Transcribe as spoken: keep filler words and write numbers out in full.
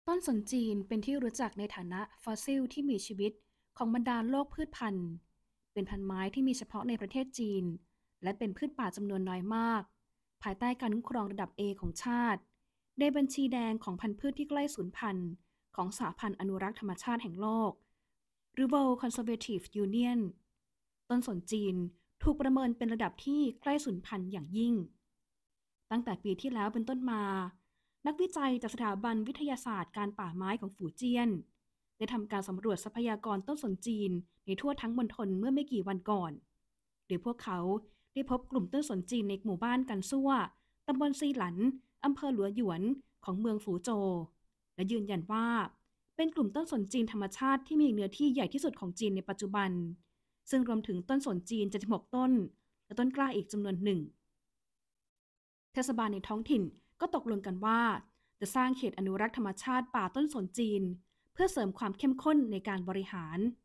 ต้นสนจีนเป็นที่รู้จักในฐานะฟอสซิลที่มีชีวิตของบรรดาโลกพืชพันธุ์เป็นพันไม้ที่มีเฉพาะในประเทศจีนและเป็นพืชป่าจำนวนน้อยมากภายใต้การคุ้มครองระดับ เอ ของชาติในบัญชีแดงของพันธุ์พืชที่ใกล้สูญพันธุ์ของสหพันธ์อนุรักษ์ธรรมชาติแห่งโลกหรือ World Conservative Union ต้นสนจีนถูกประเมินเป็นระดับที่ใกล้สูญพันธุ์อย่างยิ่งตั้งแต่ปีที่แล้วเป็นต้นมา นักวิจัยจากสถาบันวิทยาศาสตร์การป่าไม้ของฝูเจี้ยนได้ทำการสำรวจทรัพยากรต้นสนจีนในทั่วทั้งมณฑลเมื่อไม่กี่วันก่อนโดยพวกเขาได้พบกลุ่มต้นสนจีนในหมู่บ้านกันซั่วตำบลซีหลันอำเภอหลัวหยวนของเมืองฝูโจวและยืนยันว่าเป็นกลุ่มต้นสนจีนธรรมชาติที่มีเนื้อที่ใหญ่ที่สุดของจีนในปัจจุบันซึ่งรวมถึงต้นสนจีนเจ็ดสิบหกต้นและต้นกล้าอีกจำนวนหนึ่ง เทศบาลในท้องถิ่นก็ตกลงกันว่าจะสร้างเขตอนุรักษ์ธรรมชาติป่าต้นสนจีนเพื่อเสริมความเข้มข้นในการบริหาร